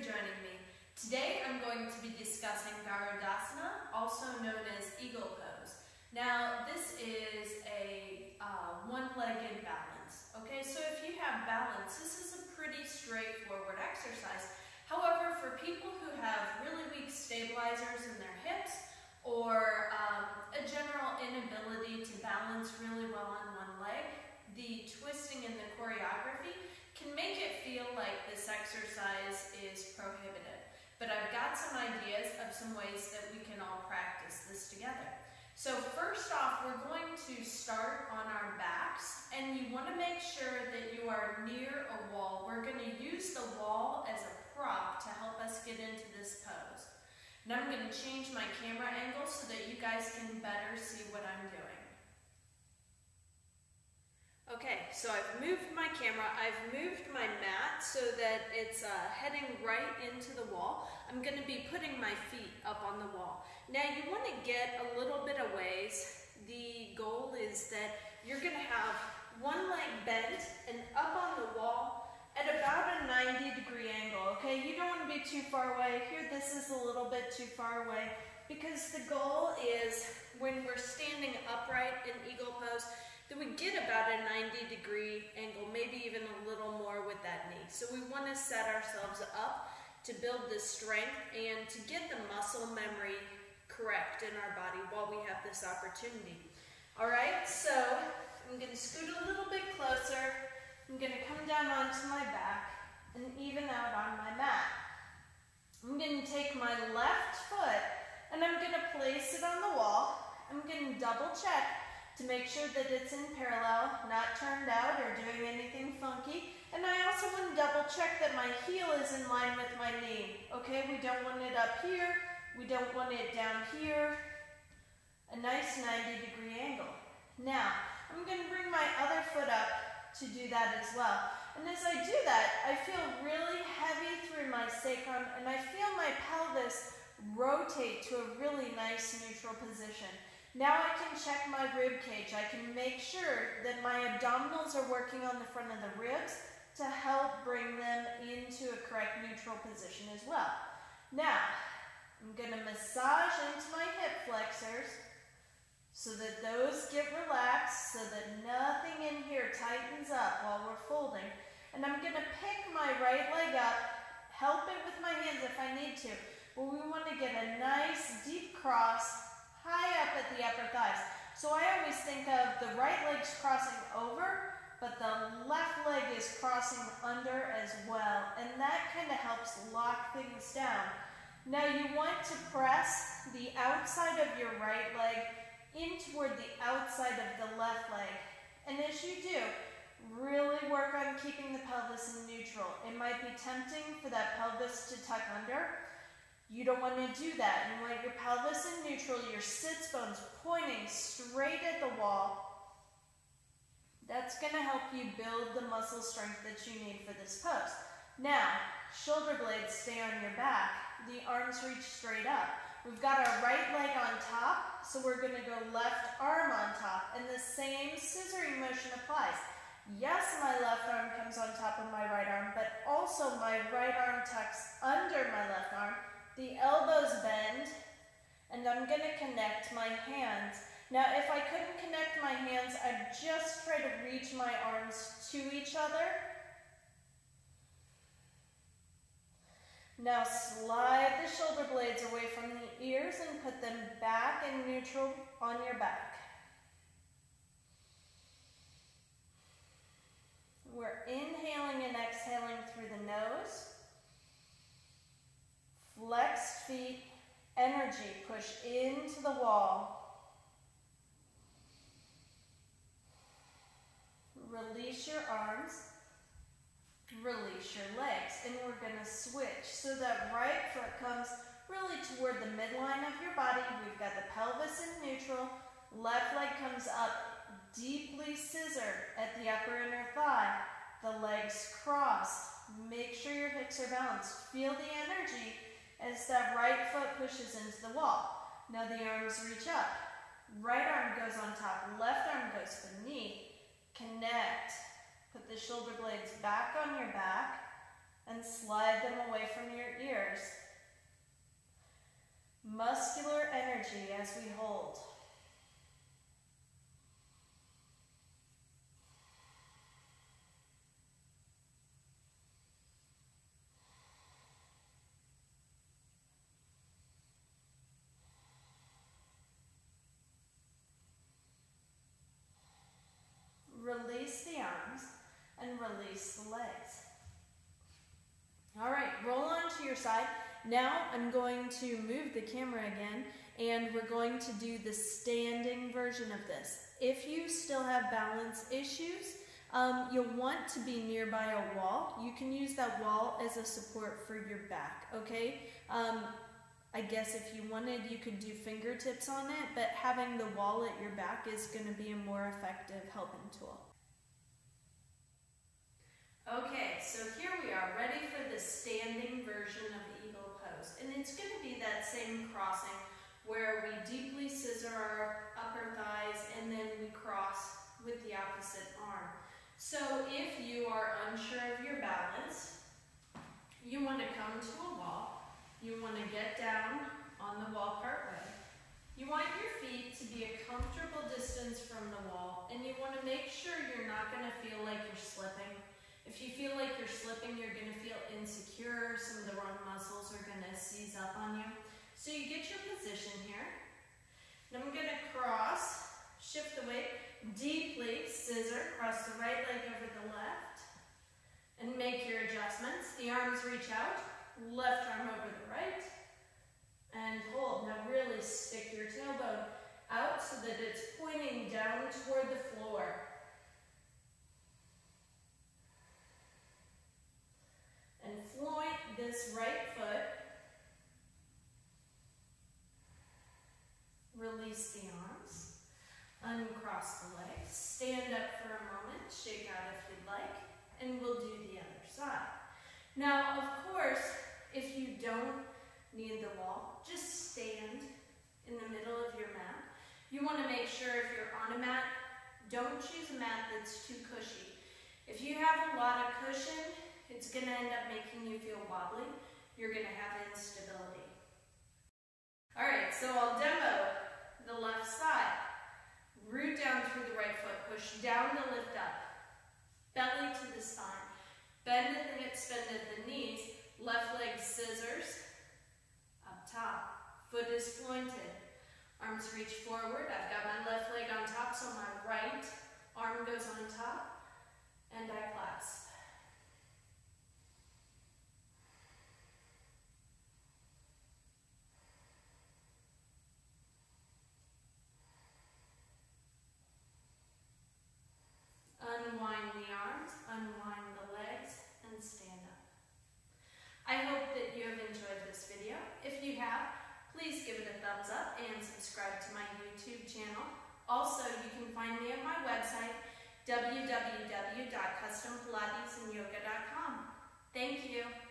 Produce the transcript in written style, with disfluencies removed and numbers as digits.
joining me. Today I'm going to be discussing Garudasana, also known as Eagle Pose. Now this is a one-legged balance. Okay, so if you have balance, this is a pretty straightforward exercise. However, for people who have really weak stabilizers in their hips or a general inability to balance really well on one leg, the twisting in the choreography can make it feel like this exercise is prohibited. But I've got some ideas of some ways that we can all practice this together. So first off, we're going to start on our backs, and you want to make sure that you are near a wall. We're going to use the wall as a prop to help us get into this pose. Now I'm going to change my camera angle so that you guys can better see what I'm doing. Okay, so I've moved my camera, I've moved my mat so that it's heading right into the wall. I'm going to be putting my feet up on the wall. Now you want to get a little bit of ways. The goal is that you're going to have one leg bent and up on the wall at about a 90-degree angle, okay? You don't want to be too far away. Here, this is a little bit too far away because the goal is when we're standing upright in Eagle Pose, that we get about a 90-degree angle, maybe even a little more with that knee. So we want to set ourselves up to build this strength and to get the muscle memory correct in our body while we have this opportunity. All right, so I'm going to scoot a little bit closer. I'm going to come down onto my back and even out on my mat. I'm going to take my left foot and I'm going to place it on the wall. I'm going to double check to make sure that it's in parallel, not turned out or doing anything funky. And I also want to double check that my heel is in line with my knee. Okay, we don't want it up here, we don't want it down here. A nice 90-degree angle. Now, I'm going to bring my other foot up to do that as well. And as I do that, I feel really heavy through my sacrum and I feel my pelvis rotate to a really nice neutral position. Now I can check my rib cage. I can make sure that my abdominals are working on the front of the ribs to help bring them into a correct neutral position as well. Now, I'm going to massage into my hip flexors so that those get relaxed, so that nothing in here tightens up while we're folding. And I'm going to pick my right leg up, help it with my hands if I need to. But we want to get a nice deep cross high up at the upper thighs. So I always think of the right leg's crossing over, but the left leg is crossing under as well. And that kind of helps lock things down. Now you want to press the outside of your right leg in toward the outside of the left leg. And as you do, really work on keeping the pelvis in neutral. It might be tempting for that pelvis to tuck under. You don't want to do that. You want your pelvis in neutral, your sits bones pointing straight at the wall. That's going to help you build the muscle strength that you need for this pose. Now, shoulder blades stay on your back. The arms reach straight up. We've got our right leg on top, so we're going to go left arm on top, and the same scissoring motion applies. Yes, my left arm comes on top of my right arm, but also my right arm tucks under my left arm. The elbows bend, and I'm going to connect my hands. Now, if I couldn't connect my hands, I'd just try to reach my arms to each other. Now, slide the shoulder blades away from the ears and put them back in neutral on your back. We're inhaling and exhaling through the nose. Flexed feet, energy, push into the wall. Release your arms, release your legs, and we're going to switch. So that right foot comes really toward the midline of your body. We've got the pelvis in neutral, left leg comes up, deeply scissor at the upper inner thigh. The legs cross. Make sure your hips are balanced. Feel the energy as that right foot pushes into the wall. Now the arms reach up. Right arm goes on top, left arm goes to the knee. Connect. Put the shoulder blades back on your back and slide them away from your fingers. Muscular energy as we hold. Release the arms and release the legs. All right, roll onto your side. Now I'm going to move the camera again, and we're going to do the standing version of this. If you still have balance issues, you'll want to be nearby a wall. You can use that wall as a support for your back, okay? I guess if you wanted, you could do fingertips on it, but having the wall at your back is going to be a more effective helping tool. Okay, so here we are, ready for the standing version of the eagle pose. And it's going to be that same crossing where we deeply scissor our upper thighs and then we cross with the opposite arm. So if you are unsure of your balance, you want to come to a wall. You want to get down on the wall part way. You want your feet to be a comfortable distance from the wall, and you want to make sure you're not going to feel like you're slipping. If you feel like you're slipping, you're going to feel insecure. Some of the wrong muscles are going to seize up on you. So you get your position here. Then I'm going to cross, shift the weight, deeply scissor, cross the right leg over the left, and make your adjustments. The arms reach out. Left arm over the right, and hold. Now really stick your tailbone out so that it's pointing down toward the floor. And float this right foot. Release the arms. Uncross the legs. Stand up for a moment. Shake out if you'd like. And we'll do the other side. Now, of course, if you don't need the wall, just stand in the middle of your mat. You want to make sure if you're on a mat, don't choose a mat that's too cushy. If you have a lot of cushion, it's going to end up making you feel wobbly. You're going to have instability. All right, so I'll demo the left side. Root down through the right foot, push down to lift up. Belly to the spine. Bend at the hips, bend at the knees. Left leg scissors, up top. Foot is pointed. Arms reach forward. I've got my left leg on top, so my right arm goes on top, and I clasp. Unwind the arms, unwind the legs, and stand up. I hope that you have enjoyed this video. If you have, please give it a thumbs up and subscribe to my YouTube channel. Also, you can find me at my website, www.custompilatesandyoga.com. Thank you.